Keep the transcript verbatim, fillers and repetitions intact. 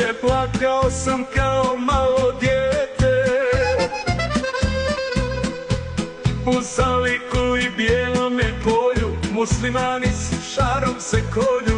kuće, plakao sam kao malo dijete. U Zaliku i Bijelome polju muslimani s šarom se kolju.